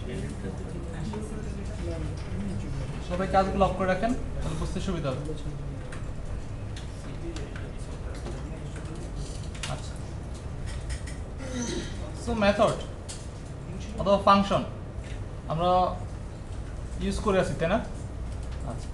সবাই কাজগুলো অফ করে রাখেন, তাহলে বুঝতে সুবিধা হবে। আচ্ছা, সো মেথড অথবা ফাংশন আমরা ইউজ করে আছি, তাই না? আচ্ছা,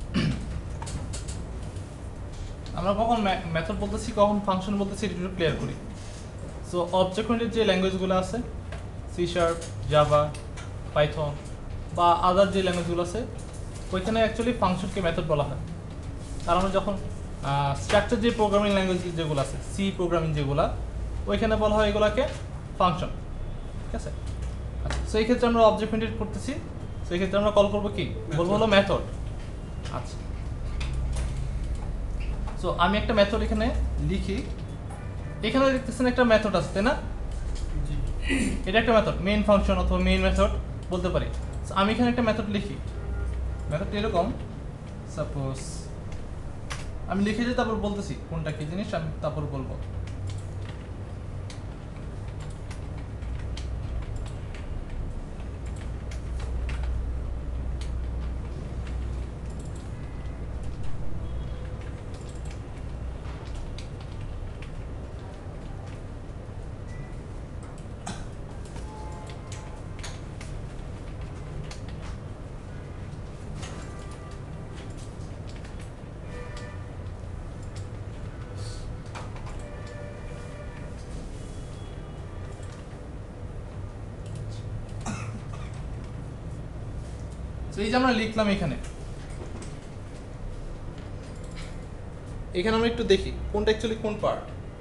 আমরা কখন মেথড বলতেছি, কখন ফাংশন বলতেছি, এটা একটু ক্লিয়ার করি। সো অবজেক্ট ওরিয়েন্টেড যে ল্যাঙ্গুয়েজগুলো আছে, সি শার্প, জাভা, পাইথন বা আদার যে ল্যাঙ্গুয়েজগুলো আছে, ওইখানে অ্যাকচুয়ালি ফাংশনকে মেথড বলা হয়। কারণ আমরা যখন স্ট্রাকচার যে প্রোগ্রামিং ল্যাঙ্গুয়েজ যেগুলো আছে, সি প্রোগ্রামিং যেগুলো, ওইখানে বলা হয় এগুলোকে ফাংশন। ঠিক আছে? আচ্ছা, সো এই ক্ষেত্রে আমরা অবজেক্ট ওরিয়েন্টেড করতেছি, সেই ক্ষেত্রে আমরা কল করবো কি, বলবো হলো মেথড। আচ্ছা, সো আমি একটা মেথড এখানে লিখি, এখানে দেখতেছেন একটা মেথড আছে, তাই না? এটা একটা মেথড, মেইন ফাংশন অথবা মেইন মেথড বলতে পারি। আমি এখানে একটা মেথড লিখি, মেথডটা এরকম, সাপোজ আমি লিখে যে তারপর বলতেছি কোনটা কি জিনিস, আমি তারপর বলবো। এই যে আমরা লিখলাম এখানে, এখানে আমরা একটু দেখি কোনটা অ্যাকচুয়ালি কোন পার্ট।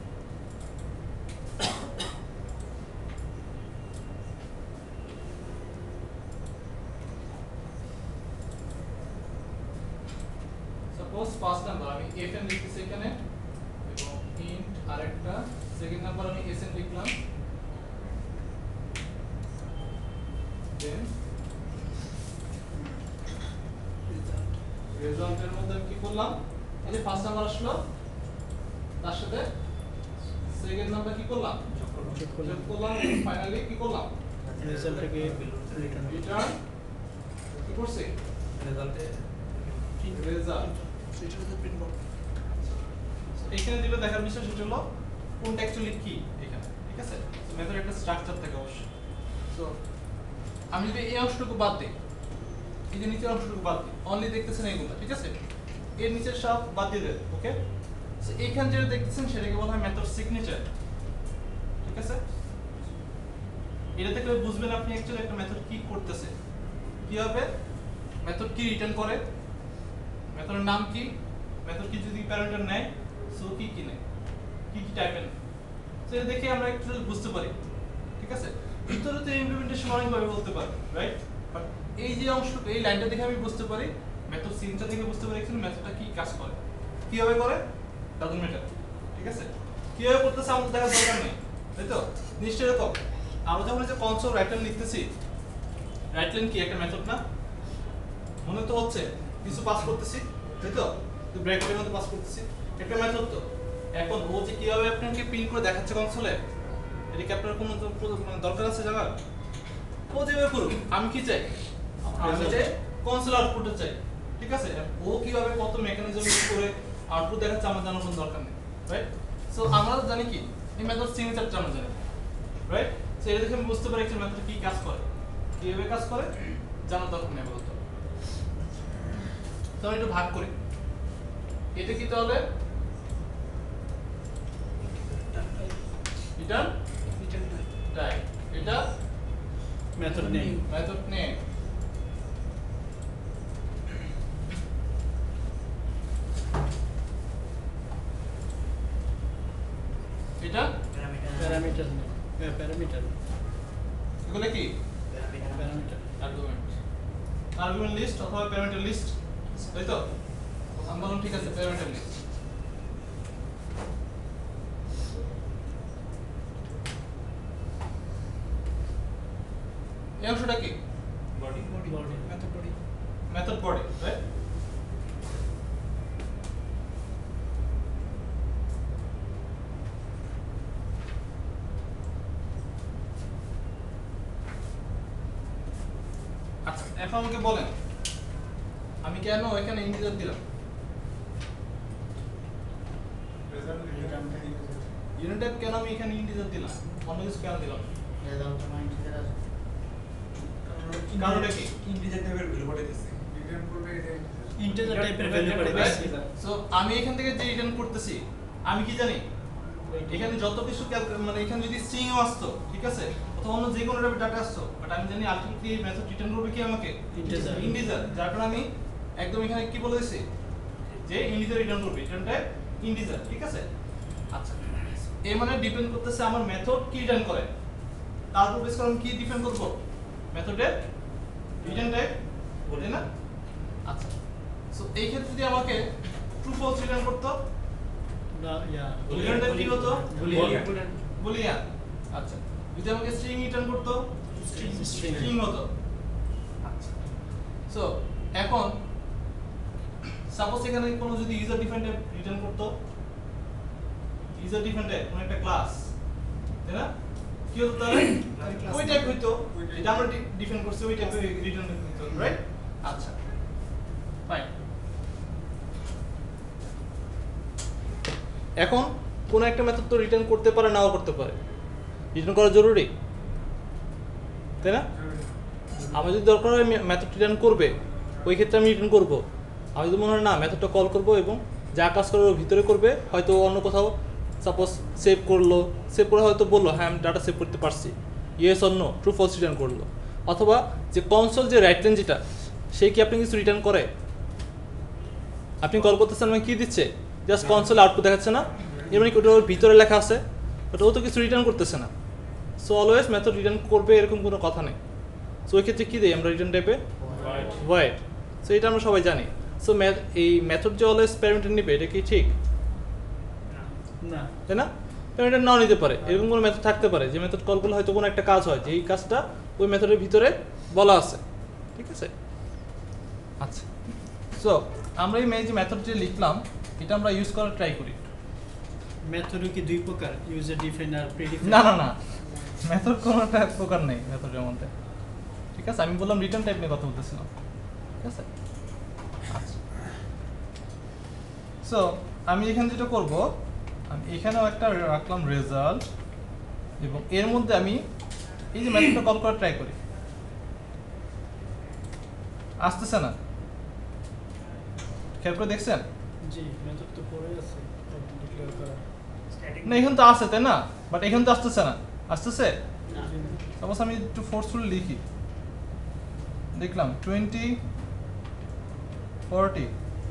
সাপোজ ফার্স্ট নাম্বার আমি এফএন লিখতেছি এখানে, এবং ইন্ট আরেকটা, সেকেন্ড নাম্বার আমি এসএন লিখলাম, দেন রেজাল্টের মধ্যে আমি কি করলাম, এই যে ফার্স্ট নাম্বার আসলো, তার সাথে সেকেন্ড নাম্বার কি করলাম, যোগ করলাম, এবং ফাইনালি কি করলাম, রেজাল্টটাকে রিটার্ন কি করছে, রেজাল্টে রেজাল্ট। এখানে যেটা দেখার বিষয় সেটা হলো কোনটা অ্যাকচুয়ালি কি এখানে। ঠিক আছে, মেথড একটা স্ট্রাকচার থাকে অবশ্যই। তো আমি যদি এই অংশটুকু বাদ দিই, এই যে নিচের অংশটুকু বাদ দিই, অনলি দেখতেছেন এইগুলো, ঠিক আছে, এর নিচের সব বাদ দিয়ে দেন। ওকে, সো এইখানে যেটা দেখতেছেন সেটাকে বলা হয় মেথড সিগনেচার। ঠিক আছে, এটা থেকে বুঝবেন আপনি অ্যাকচুয়ালি একটা মেথড কি করতেছে, কি হবে, মেথড কি রিটার্ন করে, মেথডের নাম কি, মেথড কি যদি প্যারামিটার নেয়, সো কি কি নেয়, কি কি টাইপের, সেটা দেখে আমরা একটু বুঝতে পারি। ঠিক আছে, ভিতরে তো ইমপ্লিমেন্টেশন অনেকভাবে বলতে পারি, রাইট? বাট এই যে অংশটুকু, এই লাইনটা দেখে আমি বুঝতে পারি, মেথড সিগনেচার থেকে বুঝতে পারি এখানে মেথডটা কি কাজ করে, কিভাবে করে, ডাজন্ট ম্যাটার। ঠিক আছে, কিভাবে করতেছে আমাদের দেখার দরকার নেই, তাই তো? নিশ্চয়ই এরকম আমরা যখন এই যে কনসোল রাইট লাইন লিখতেছি, রাইট লাইন কি একটা মেথড না? মনে তো হচ্ছে কিছু পাস করতেছি, তাই তো? তো ব্র্যাকেটের মধ্যে পাস করতেছি, একটা মেথড তো। এখন ও যে কিভাবে আপনাকে প্রিন্ট করে দেখাচ্ছে কনসোলে, এটা কি আপনার কোনো দরকার আছে জানার? ও যেভাবে করুক, আমি কি চাই, আমি চাই কনসোল আউটপুটটা চাই। ঠিক আছে, ও কিভাবে কত মেকানিজম ইউজ করে আউটপুট দেখাচ্ছে আমার জানার কোনো দরকার নেই, রাইট? সো আমরা জানি কি, এই মেথড সিগনেচারটা আমরা জানি, রাইট? সো এটা দেখে আমি বুঝতে পারি একটা মেথড কি কাজ করে, কিভাবে কাজ করে, জানার দরকার নেই বলতো। তো আমি একটু ভাগ করি, এটা কি তাহলে রিটার্ন টাইপ, এটা মেথড নেই, মেথড নেম, এটা প্যারামিটার নেই, প্যারামিটার এগুলো কি প্যারামিটার আর্গুমেন্ট, আর্গুমেন্ট লিস্ট অথবা প্যারামিটার লিস্ট, তাই তো? আমি বললাম ঠিক আছে, প্যারামিটার লিস্ট। এই অংশটা কি, body method body method body, right? এখন আমাকে বলেন আমি কেন এখানে ইন্টিজার দিলাম? ইউনিট টাইপ কেন আমি এখানে ইন্টিজার দিলাম, অন্য কিছু কেন দিলাম? কারণটা কি? ইন্টিজার টাইপের ভ্যালু পাঠাইতেছে। ইন্টিজার টাইপের ভ্যালু পাঠাইতেছি। সো আমি এখান থেকে যে রিটার্ন করতেছি আমি কি জানি এখানে যত কিছু মানে এখানে যদি স্ট্রিং ও আসতো, ঠিক আছে, অথবা অন্য যে কোনো ডাটা আসতো, বাট আমি জানি আলটিমেটলি এই মেথড রিটার্ন করবে কি আমাকে ইন্টিজার। যার কারণে আমি একদম এখানে কি বলে দিছি যে ইন্টিজার রিটার্ন করবে, রিটার্ন টাইপ ইন্টিজার, ঠিক আছে। আচ্ছা, এর মানে ডিপেন্ড করতেছে আমার মেথড কি রিটার্ন করে, তার উপর বেস করে আমি কি ডিফাইন করব মেথডের রিটার্ন টাইপ, বলে না। আচ্ছা, সো এই ক্ষেত্রে যদি আমাকে ট্রু ফলস রিটার্ন করতে না ইয়া রিটার্ন টাইপ কি হতো? বুলিয়ান। বুলিয়ান। আচ্ছা, যদি আমাকে স্ট্রিং রিটার্ন করতো স্ট্রিং হতো। আচ্ছা, সো এখন সাপোজ এখানে কোনো যদি ইউজার ডিফাইন্ড টাইপ রিটার্ন করতো, ইউজার ডিফাইন্ড টাইপ কোন একটা ক্লাস, তাই না, কি হতো তাহলে ওই টাইপ হইতো যেটা আমরা ডিফাইন করছি, ওই টাইপের রিটার্ন হইতো, রাইট? আচ্ছা, ফাইন। এখন কোন একটা মেথড তো রিটার্ন করতে পারে, নাও করতে পারে। রিটার্ন করা জরুরি, তাই না? আমার যদি দরকার হয় মেথড রিটার্ন করবে, ওই ক্ষেত্রে আমি রিটার্ন করব। আমি যদি মনে হয় না মেথডটা কল করব এবং যা কাজ করবে ওর ভিতরে করবে, হয়তো অন্য কোথাও সাপোজ সেভ করলো, সেভ করে হয়তো বললো হ্যাঁ আমি ডাটা সেভ করতে পারছি, yes or no, true false return করলো। অথবা যে কনসোল যে রাইট লেন যেটা, সে কি আপনি কিছু রিটার্ন করে? আপনি কল করতেছেন মানে কি দিচ্ছে? জাস্ট কনসোলে আউটপুট দেখাচ্ছে না, এর মানে ওটা ওর ভিতরে লেখা আছে, বাট ও তো কিছু রিটার্ন করতেছে না। সো অলওয়েজ মেথড রিটার্ন করবে এরকম কোনো কথা নেই। সো ওই ক্ষেত্রে কী দিই আমরা রিটার্ন টাইপে? ভয়েড। সো এটা আমরা সবাই জানি। সো এই মেথড যে অলওয়েজ প্যারামিটার নেবে, এটা কি ঠিক? না, তাই না? প্যারামিটার নাও নিতে পারে, এরকম কোনো মেথড থাকতে পারে যে মেথড কল করলে হয়তো কোনো একটা কাজ হয়, যেই কাজটা ওই মেথডের ভিতরে বলা আছে, ঠিক আছে। আচ্ছা, সো আমরা এই যে মেথড যে লিখলাম এটা আমরা ইউজ করার ট্রাই করি। মেথডও কি দুই প্রকার, ইউজার ডিফাইন আর প্রিডিফাইন? না না না, মেথড কোনোটা এক প্রকার নেই মেথডের মধ্যে, ঠিক আছে। আমি বললাম রিটার্ন টাইপ নিয়ে কথা বলতেছিলাম, ঠিক আছে। আচ্ছা, সো আমি এখানে যেটা করব, আমি এখানেও একটা রাখলাম রেজাল্ট, এবং এর মধ্যে আমি এই যে মেথডটা কল করার ট্রাই করি, আসতেছে না, খেয়াল করে দেখছেন? জি, মেথড তো পড়ে আছে ডিক্লেয়ার করা। না এখানে তো আছে, তাই না, বাট এখানে তো আসতেছে না। আসতেছে? না, সাপোজ আমি একটু ফোর্সফুলি লিখি, দেখলাম 20 40,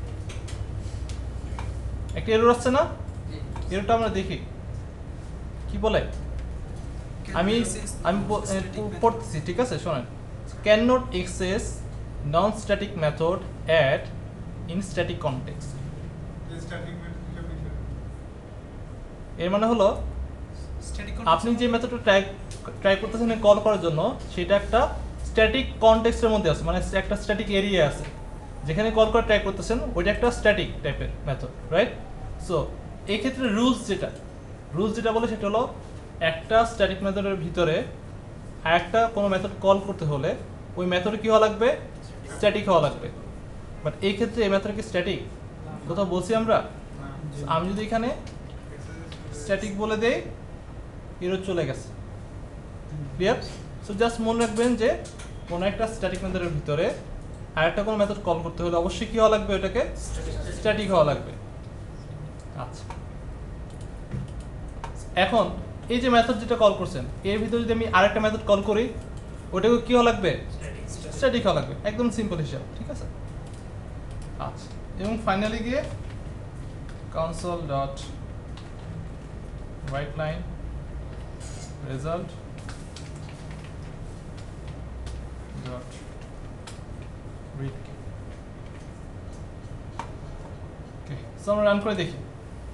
একটা এরর আসছে না? এররটা আমরা দেখি কি বলে। আমি পড়তেছি, ঠিক আছে, শোনেন। Can not access non static method at in static context. এর মানে হলো আপনি যে মেথডটা ট্রাই করতেছেন কল করার জন্য, সেটা একটা স্ট্যাটিক কনটেক্সটের মধ্যে আছে, মানে একটা স্ট্যাটিক এরিয়া আছে যেখানে কল করা ট্রাই করতেছেন, ওইটা একটা স্ট্যাটিক টাইপের মেথড, রাইট? সো এই ক্ষেত্রে রুলস যেটা বলে সেটা হলো একটা স্ট্যাটিক মেথডের ভিতরে একটা কোনো মেথড কল করতে হলে ওই মেথডে কি হওয়া লাগবে? স্ট্যাটিক হওয়া লাগবে। বাট এই ক্ষেত্রে এই মেথড কি স্ট্যাটিক কোথাও বলছি আমরা? আমি যদি এখানে স্ট্যাটিক বলে দেই, এরর চলে গেছে, ক্লিয়ার? সো জাস্ট মনে রাখবেন যে কোনো একটা স্ট্যাটিক মেথডের ভিতরে আরেকটা কোনো মেথড কল করতে হলে অবশ্যই কি হওয়া লাগবে? ওটাকে স্ট্যাটিক হওয়া লাগবে। আচ্ছা, এখন এই যে মেথড যেটা কল করছেন এর ভিতরে যদি আমি আরেকটা মেথড কল করি, ওটাকে কি হওয়া লাগবে? স্ট্যাটিক হওয়া লাগবে, একদম সিম্পল হিসাব, ঠিক আছে। আচ্ছা, এবং ফাইনালি গিয়ে console dot write line result dot read key. Okay, so আমরা রান করে দেখি।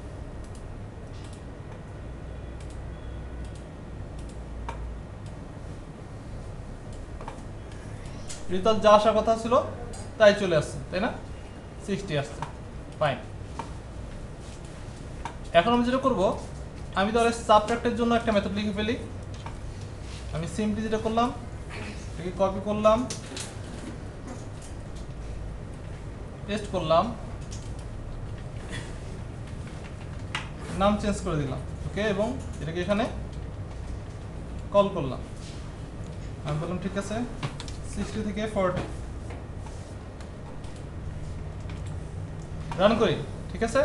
রেজাল্ট যা আসার কথা ছিল তাই চলে আসছে, তাই না? 60 আসছে, ফাইন। এখন আমি যেটা করব, আমি তাহলে সাবট্রাক্টের জন্য একটা মেথড লিখে ফেলি। আমি সিম্পলি যেটা করলাম, এটাকে কপি করলাম, পেস্ট করলাম, নাম চেঞ্জ করে দিলাম, ওকে, এবং এটাকে এখানে কল করলাম। আমি বললাম ঠিক আছে 60 থেকে 40 রান করি, ঠিক আছে।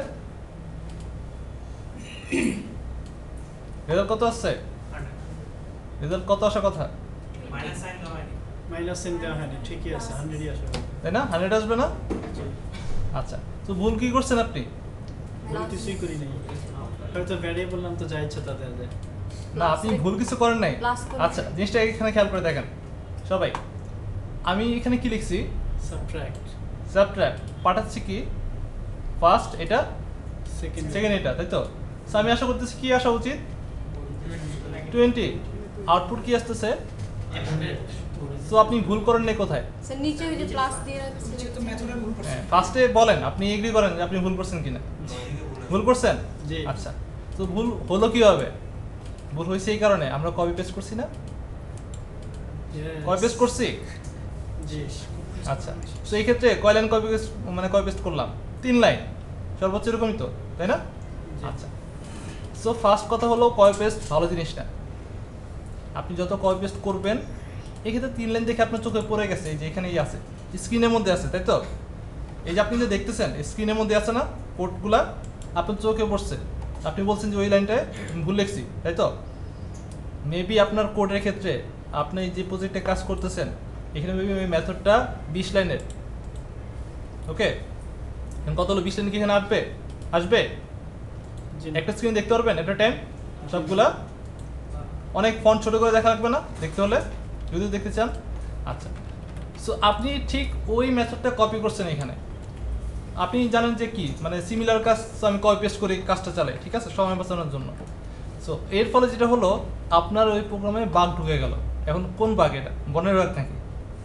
রেজাল্ট কত আসছে? রেজাল্ট কত আসার কথা? মাইনাস সাইন দেওয়া হয়নি, ঠিকই আছে, 100ই আসবে। তাই না? 100 আসবে না? জি। আচ্ছা, তো ভুল কি করছেন আপনি? ভুল কিছুই করি নাই, হয়তো ভ্যারিয়েবল নাম তো যা ইচ্ছা তা দেওয়া যায়। না, আপনি ভুল কিছু করেন নাই। আচ্ছা, জিনিসটা এখানে খেয়াল করে দেখেন সবাই। আমি এখানে কি লিখছি? সাবট্রাক্ট, সাবট্রাক্ট পাঠাচ্ছি কি ফার্স্ট এটা, সেকেন্ড সেকেন্ড এটা, তাই তো? সো আমি আশা করতেছি কি আসা উচিত 20, আউটপুট কি আসতেছে? সো আপনি ভুল করেন নাই কোথায়? স্যার নিচে ওই যে প্লাস দিয়ে রাখছে তো মেথডে ভুল করছে। হ্যাঁ, ফার্স্টে বলেন আপনি এগ্রি করেন যে আপনি ভুল করছেন কিনা। ভুল করছেন? জি। আচ্ছা, তো ভুল হলো কিভাবে? ভুল হয়েছে এই কারণে আমরা কপি পেস্ট করছি না, কপি পেস্ট করছি। জি। আচ্ছা, তো এই ক্ষেত্রে কয় লাইন কপি পেস্ট, মানে কপি পেস্ট করলাম? 3 লাইন, সর্বোচ্চ এরকমই তো, তাই না? জি। আচ্ছা, সো ফার্স্ট কথা হলো কপি পেস্ট ভালো জিনিস না। আপনি যত কপি পেস্ট করবেন, এক্ষেত্রে 3 লাইন দেখে আপনার চোখে পড়ে গেছে, এই যে এখানেই আছে, স্ক্রিনের মধ্যে আছে, তাই তো? এই যে আপনি যে দেখতেছেন স্ক্রিনের মধ্যে আছে না কোডগুলা, আপনার চোখে পড়ছে, আপনি বলছেন যে ওই লাইনটায় ভুল লিখছি, তাই তো? মেবি আপনার কোডের ক্ষেত্রে আপনি যে প্রজেক্টে কাজ করতেছেন এখানে মেবি ওই মেথডটা 20 লাইনের, ওকে। এখন কত হলো 20 লাইন কি এখানে আসবে? আসবে? জি। একটা স্ক্রিন দেখতে পারবেন একটা টাইম সবগুলা? অনেক ফন্ট ছোট করে দেখা লাগবে না দেখতে হলে, যদি দেখতে চান? আচ্ছা, সো আপনি ঠিক ওই মেথডটা কপি করছেন এখানে। আপনি জানেন যে কি মানে সিমিলার কাজ, আমি কপি পেস্ট করি কাজটা চালাই, ঠিক আছে, সময় বাঁচানোর জন্য। সো এর ফলে যেটা হলো আপনার ওই প্রোগ্রামে বাগ ঢুকে গেল। এখন কোন বাগ? এটা বনের বাগ নাকি?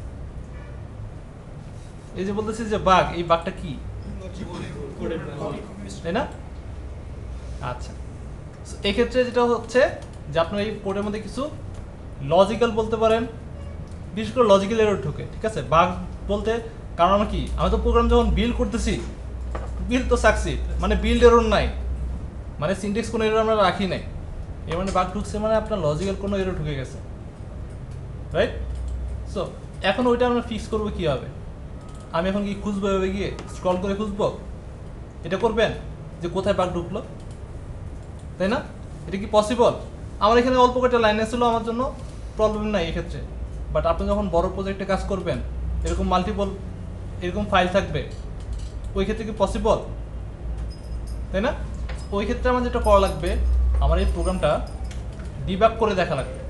এই যে বলতেছি যে বাগ, এই বাগটা কি, কোডের তাই না? আচ্ছা, so এক্ষেত্রে যেটা হচ্ছে যে আপনার এই কোডের মধ্যে কিছু লজিক্যাল বলতে পারেন, বিশেষ করে লজিক্যাল এরর ঢুকে, ঠিক আছে। বাগ বলতে কারণ আমরা কি, আমি তো প্রোগ্রাম যখন বিল্ড করতেছি, বিল্ড তো সাকসিড, মানে বিল্ড এরর নাই, মানে সিনট্যাক্স কোনো এরর আমরা রাখি নাই, এর মানে বাগ ঢুকছে মানে আপনার লজিক্যাল কোনো এরর ঢুকে গেছে, রাইট? সো এখন ওইটা আমরা ফিক্স করবো কীভাবে? আমি এখন কি খুঁজবো, এভাবে গিয়ে স্ক্রল করে খুঁজবো? এটা করবেন যে কোথায় বাগ ঢুকলো, তাই না? এটা কি পসিবল? আমার এখানে অল্প কয়েকটা লাইন ছিল, আমার জন্য প্রবলেম নাই এক্ষেত্রে। বাট আপনি যখন বড় প্রজেক্টে কাজ করবেন, এরকম মাল্টিপল এরকম ফাইল থাকবে, ওই ক্ষেত্রে কি পসিবল, তাই না? ওই ক্ষেত্রে আমার যেটা করা লাগবে, আমার এই প্রোগ্রামটা ডিবাগ করে দেখা লাগবে,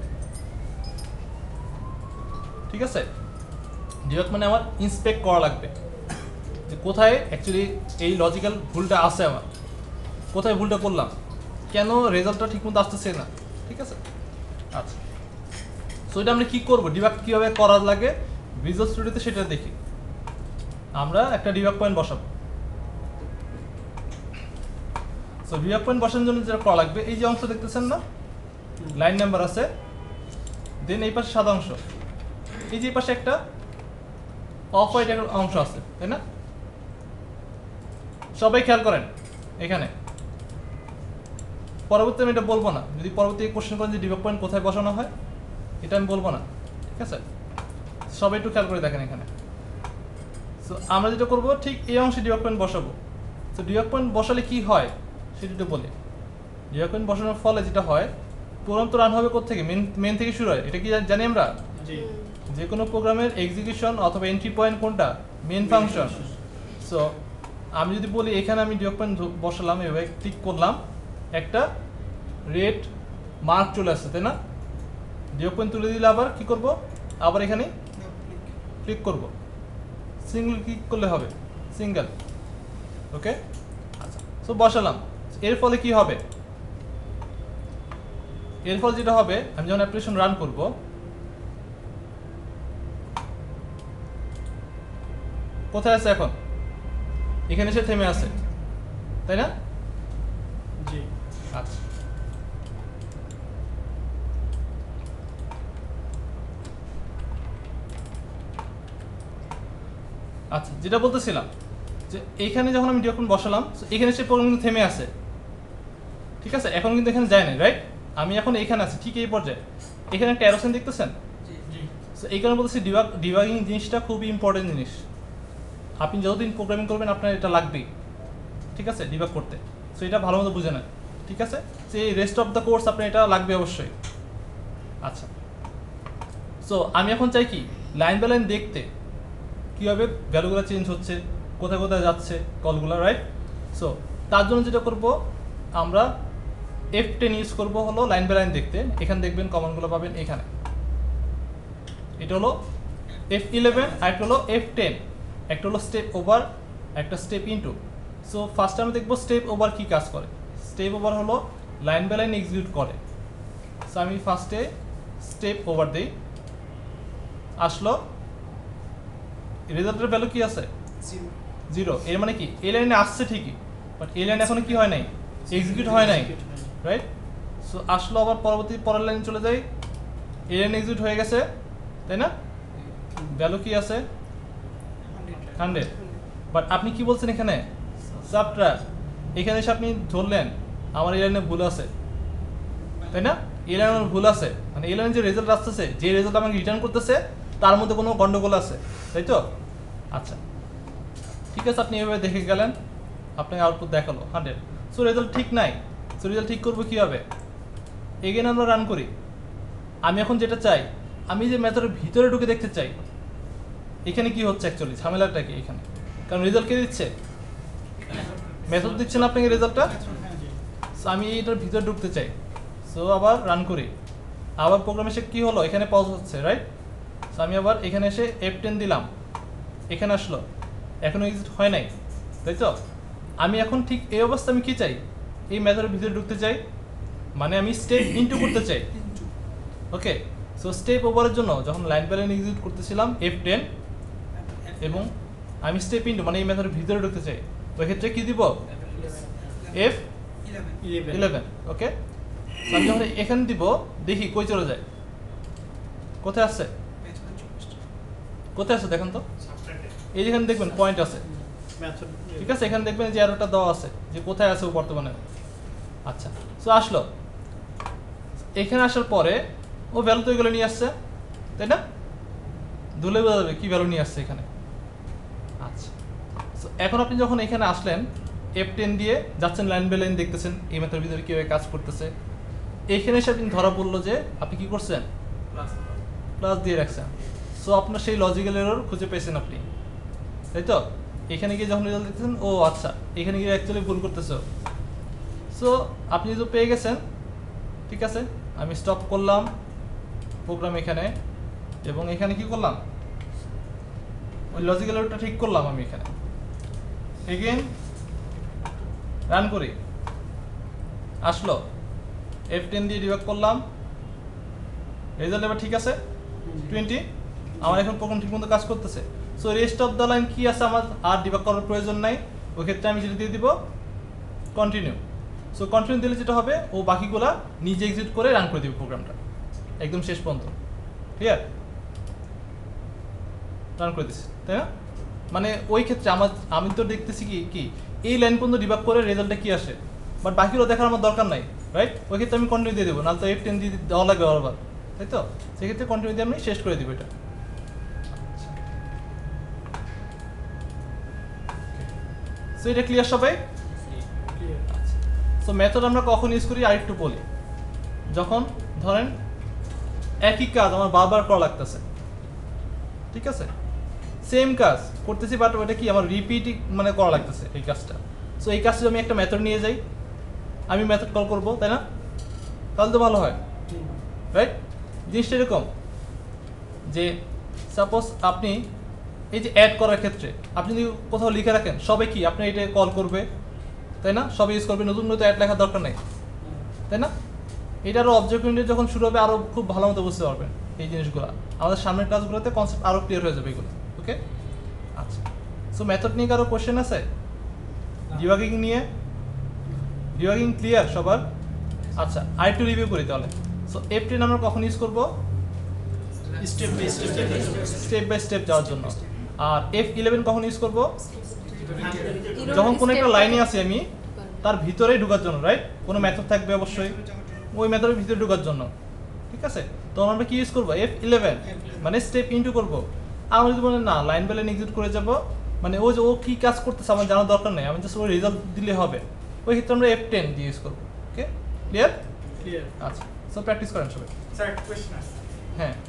ঠিক আছে? ডিবাগ মানে আমার ইন্সপেক্ট করা লাগবে যে কোথায় অ্যাকচুয়ালি এই লজিক্যাল ভুলটা আছে, আমার কোথায় ভুলটা করলাম, কেন রেজাল্টটা ঠিকমতো আসতেছে না, ঠিক আছে? আচ্ছা, সো এটা আমরা কী করবো, ডিবাগ কীভাবে করা লাগে ভিজুয়াল স্টুডিওতে সেটা দেখি। আমরা একটা ডিবাগ পয়েন্ট বসাবো। সো ডিবাগ পয়েন্ট বসানোর জন্য যেটা করা লাগবে, এই যে অংশ দেখতেছেন না, লাইন নাম্বার আছে, দেন এই পাশে সাদা অংশ, এই যে এই পাশে একটা অফ হোয়াইট অংশ আছে, তাই না? সবাই খেয়াল করেন এখানে। পরবর্তী আমি এটা বলবো না, যদি পরবর্তী কোশ্চেন করেন যে ডিবাগ পয়েন্ট কোথায় বসানো হয়, এটা আমি বলবো না, ঠিক আছে? সবাই একটু খেয়াল করে দেখেন এখানে। সো আমরা যেটা করবো ঠিক এই অংশে ডিবাগ পয়েন্ট বসাবো। তো ডিবাগ পয়েন্ট বসালে কি হয় সেটা একটু বলি। ডিবাগ পয়েন্ট বসানোর ফলে যেটা হয়, প্রোগ্রাম তো রান হবে কোত্থেকে, মেন থেকে শুরু হয়, এটা কি জানি আমরা? জি। যে কোনো প্রোগ্রামের এক্সিকিউশন অথবা এন্ট্রি পয়েন্ট কোনটা? Main function. সো আমি যদি বলি এখানে আমি ডিবাগ পয়েন্ট বসালাম, এভাবে ক্লিক করলাম, একটা রেড মার্ক চলে আসছে, তাই না? ডিবাগ পয়েন্ট তুলে দিলে আবার কি করব, আবার এখানে ক্লিক করব, সিঙ্গেল ক্লিক করলে হবে, সিঙ্গেল, ওকে। আচ্ছা, সো বসালাম, এর ফলে কি হবে? এর ফলে যেটা হবে, আমি যখন অ্যাপ্লিকেশন রান করব, কোথায় আছে এখন? এখানে এসে থেমে আছে, তাই না? জি। আচ্ছা, আচ্ছা, যেটা বলতেছিলাম যে এইখানে যখন আমি যখন বসালাম এখানে সে প্রোগ্রাম কিন্তু থেমে আছে, ঠিক আছে, এখন কিন্তু এখানে যায় না, রাইট? আমি এখন এখানে আছি ঠিক এই পর্যায়ে, এখানে একটা অ্যারো সাইন দেখতেছেন। সো এই কারণে বলতেছি ডিবাগিং জিনিসটা খুবই ইম্পর্টেন্ট জিনিস। আপনি যতদিন প্রোগ্রামিং করবেন আপনার এটা লাগবেই, ঠিক আছে, ডিবাগ করতে। সো এটা ভালো মতো বুঝে নেন, ঠিক আছে, যে রেস্ট অফ দ্য কোর্স আপনার এটা লাগবে অবশ্যই। আচ্ছা, সো আমি এখন চাই কি লাইন বাই লাইন দেখতে কীভাবে ভ্যালুগুলো চেঞ্জ হচ্ছে, কোথায় কোথায় যাচ্ছে কলগুলো, রাইট? সো তার জন্য যেটা করব আমরা F10 ইউজ করব হলো লাইন বাই লাইন দেখতে। এখানে দেখবেন কমান্ডগুলো পাবেন এখানে, এটা হলো F11 আর একটা হলো F10, একটা হলো স্টেপ ওভার, একটা স্টেপ ইনটু। সো ফার্স্ট আমরা দেখবো স্টেপ ওভার কি কাজ করে। স্টেপ ওভার হলো লাইন বাই লাইন এক্সিকিউট করে। সো আমি ফার্স্টে স্টেপ ওভার দিই, আসলো রেজাল্টের ভ্যালু কি আছে 0। এর মানে কি এই লাইনে আসছে ঠিকই, বাট এই লাইনে এখনো কি হয় নাই, এক্সিকিউট হয় নাই, রাইট? সো আসলো আবার পরের লাইনে চলে যাই, এই লাইনে এক্সিকিউট হয়ে গেছে, তাই না? ভ্যালু কি আছে 100, বাট আপনি কি বলছেন এখানে সাবট্রাক্ট। এখানে এসে আপনি ধরলেন আমার এই লাইনে ভুল আছে, তাই না? এই লাইনে আমার ভুল আছে, মানে এই লাইনে যে রেজাল্ট আসতেছে, যে রেজাল্ট আমাকে রিটার্ন করতেছে তার মধ্যে কোনো গন্ডগোল আছে, তাই তো? আচ্ছা, ঠিক আছে, আপনি এভাবে দেখে গেলেন, আপনাকে আউটপুট দেখালো 100। সো রেজাল্ট ঠিক নাই, সো রেজাল্ট ঠিক করবো কীভাবে? এগেন আমরা রান করি। আমি এখন যেটা চাই, আমি যে মেথডের ভিতরে ঢুকে দেখতে চাই এখানে কি হচ্ছে অ্যাকচুয়ালি, ঝামেলাটা কি এখানে? কারণ রেজাল্ট কে দিচ্ছে, মেথড দিচ্ছে না আপনাকে রেজাল্টটা। সো আমি এইটার ভিতরে ঢুকতে চাই, সো আবার রান করি। আবার প্রোগ্রাম এসে কী হলো, এখানে পজ হচ্ছে, রাইট? সো আমি আবার এখানে এসে F10 দিলাম, এখানে আসলো, এখনও এক্সিট হয় নাই, তাই তো? আমি এখন ঠিক এই অবস্থা আমি কি চাই, এই মেথডের ভিতরে ঢুকতে চাই, মানে আমি স্টেপ ইনটু করতে চাই। ওকে, সো স্টেপ ওভারের জন্য যখন লাইন বাই লাইন এক্সিকিউট করতেছিলাম F10, এবং আমি স্টেপ ইনটু মানে এই মেথডের ভিতরে ঢুকতে চাই, ওই ক্ষেত্রে কি দিব, F11। ওকে, আমি যখন এখানে দিব দেখি কই চলে যায়, কোথায় আসছে, কোথায় আছে দেখেন তো, এই যেখানে দেখবেন পয়েন্ট আছে, ঠিক আছে, এখানে দেখবেন যে অ্যারোটা দেওয়া আছে যে কোথায় আছে ও বর্তমানে। আচ্ছা, সো আসলো, এখানে আসার পরে ও ভ্যালু তো এগুলো নিয়ে আসছে, তাই না? ধুলে বোঝা যাবে কি ভ্যালু নিয়ে আসছে এখানে। আচ্ছা, সো এখন আপনি যখন এখানে আসলেন F10 দিয়ে যাচ্ছেন, লাইন বাই লাইন দেখতেছেন এই মেথডের ভিতরে কীভাবে কাজ করতেছে। এইখানে এসে আপনি ধরা পড়লো যে আপনি কি করছেন, প্লাস দিয়ে রাখছেন। সো আপনার সেই লজিক্যাল এরর খুঁজে পেয়েছেন আপনি, তাই তো? এখানে গিয়ে যখন রেজাল্ট দেখতেছেন, ও আচ্ছা এখানে গিয়ে অ্যাকচুয়ালি ভুল করতেছো। সো আপনি তো পেয়ে গেছেন, ঠিক আছে, আমি স্টপ করলাম প্রোগ্রাম এখানে, এবং এখানে কি করলাম, ওই লজিক্যাল এররটা ঠিক করলাম আমি এখানে। এগেন রান করি, আসলো, F10 দিয়ে ডিবাগ করলাম, রেজাল্ট এবার ঠিক আছে 20। আমার এখন প্রোগ্রাম ঠিক মতো কাজ করতেছে। So rest of the line কি আছে আমার আর ডিবাগ করার প্রয়োজন নাই, ওই ক্ষেত্রে আমি যেটা দিয়ে দিব কন্টিনিউ। সো কন্টিনিউ দিলে যেটা হবে, ও বাকিগুলা নিজে এক্সিকিউট করে রান করে দিবে প্রোগ্রামটা একদম শেষ পর্যন্ত, ক্লিয়ার? রান করে দিচ্ছি, তাই না? মানে ওই ক্ষেত্রে আমি তো দেখতেছি কি এই লাইন পর্যন্ত ডিবাগ করে রেজাল্টটা কি আসে, বাট বাকিগুলো দেখার আমার দরকার নাই, রাইট? ওই ক্ষেত্রে আমি কন্টিনিউ দিয়ে দেবো, নাহলে তো F10 দিয়ে দেওয়া লাগবে বারবার, তাই তো? সেক্ষেত্রে কন্টিনিউ দিয়ে আমি শেষ করে দিব এটা। সো এটা ক্লিয়ার সবাই? সো মেথড আমরা কখন ইউজ করি আরেকটু বলি, যখন ধরেন একই কাজ আমার বারবার করা লাগতেছে, ঠিক আছে, সেম কাজ করতেছি, বাট ওটা কি আমার রিপিট মানে করা লাগতেছে এই কাজটা। সো এই কাজটা আমি একটা মেথড নিয়ে যাই, আমি মেথড কল করবো, তাই না? তাহলে তো ভালো হয়, রাইট? জিনিসটা এরকম যে সাপোজ আপনি এই যে অ্যাড করার ক্ষেত্রে আপনি যদি কোথাও লিখে রাখেন সবাই কি আপনি এটা কল করবে, তাই না? সবাই ইউজ করবে, নতুন নতুন অ্যাড লেখার দরকার নেই, তাই না? এটা আরও অবজেক্ট ওরিয়েন্টেড যখন শুরু হবে আরও খুব ভালো মতো বুঝতে পারবেন এই জিনিসগুলো, আমাদের সামনের ক্লাসগুলোতে কনসেপ্ট আরও ক্লিয়ার হয়ে যাবে এগুলো। ওকে, আচ্ছা, সো মেথড নিয়ে কারো কোশ্চেন আছে, ডিবাগিং নিয়ে? ডিবাগিং ক্লিয়ার সবার? আচ্ছা, আরেকটু রিভিউ করি তাহলে। সো F10 আমরা কখন ইউজ করবো, step by step step by step যাওয়ার জন্য। আর F11 কখন ইউজ করবো, যখন কোনো একটা লাইনে আছি আমি তার ভিতরেই ঢোকার জন্য, রাইট? কোনো মেথড থাকবে অবশ্যই ওই মেথডের ভিতরে ঢোকার জন্য, ঠিক আছে? তখন আমরা কি ইউজ করবো? F11 মানে স্টেপ ইনটু করব। আর আমরা যদি বলেন না লাইন বাই লাইন এক্সিকিউট করে যাব, মানে ও যে ও কি কাজ করতেছে আমার জানার দরকার নেই, আমি জাস্ট ওই রেজাল্ট দিলে হবে, ওই ক্ষেত্রে আমরা F10 দিয়ে ইউজ করবো। Okay, clear? ক্লিয়ার। আচ্ছা, সো প্র্যাকটিস করেন সবাই। স্যার কোশ্চেন আছে। হ্যাঁ।